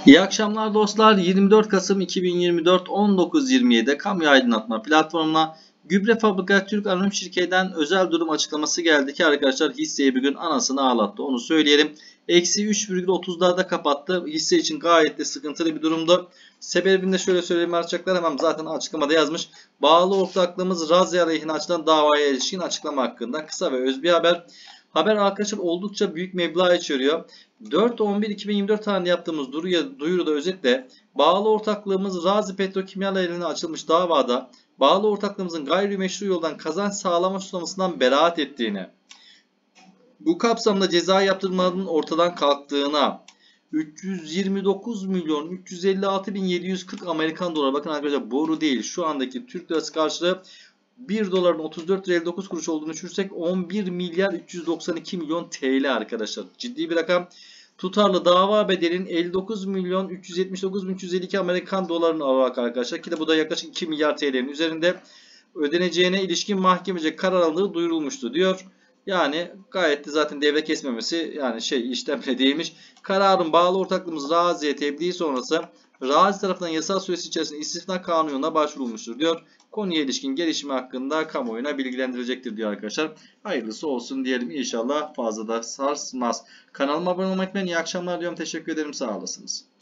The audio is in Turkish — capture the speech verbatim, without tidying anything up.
İyi akşamlar dostlar. yirmi dört Kasım iki bin yirmi dört on dokuz yirmi yedi kamu aydınlatma platformuna Gübre Fabrikası Türk Anonim Şirketi'nden özel durum açıklaması geldi ki arkadaşlar hisseyi bir gün anasını ağlattı. Onu söyleyelim. Eksi üç virgül otuzlarda kapattı. Hisse için gayet de sıkıntılı bir durumdu. Sebebini de şöyle söyleyeyim arkadaşlar, hemen zaten açıklamada yazmış. Bağlı ortaklığımız Razya aleyhine açılan davaya ilişkin açıklama hakkında kısa ve öz bir haber. Haber arkadaşlar oldukça büyük meblağ içeriyor. dört on bir iki bin yirmi dört tarihinde yaptığımız duyuruda, duyuruda özetle bağlı ortaklığımız Razi Petrokimya eline açılmış davada bağlı ortaklığımızın gayrimeşru yoldan kazanç sağlama suçlamasından beraat ettiğini, bu kapsamda ceza yaptırmanın ortadan kalktığına, üç yüz yirmi dokuz milyon üç yüz elli altı bin yedi yüz kırk Amerikan doları, bakın arkadaşlar boru değil, şu andaki Türk lirası karşılığı bir doların otuz dört lira elli dokuz kuruş olduğunu düşünürsek on bir milyar üç yüz doksan iki milyon T L arkadaşlar. Ciddi bir rakam. Tutarlı dava bedelinin elli dokuz milyon üç yüz yetmiş dokuz bin üç yüz elli iki Amerikan dolarını alarak arkadaşlar, ki de bu da yaklaşık iki milyar T L'nin üzerinde ödeneceğine ilişkin mahkemece karar alındığı duyurulmuştu diyor. Yani gayet de zaten devre kesmemesi, yani şey işlemle değilmiş. Kararın bağlı ortaklığımız Razi'ye tebliğ sonrası Razi tarafından yasal süresi içerisinde istisna kanununa başvurulmuştur diyor. Konuya ilişkin gelişme hakkında kamuoyuna bilgilendirilecektir diyor arkadaşlar. Hayırlısı olsun diyelim, inşallah fazla da sarsmaz. Kanalıma abone olmayı unutmayın. İyi akşamlar diyorum. Teşekkür ederim. Sağ olasınız.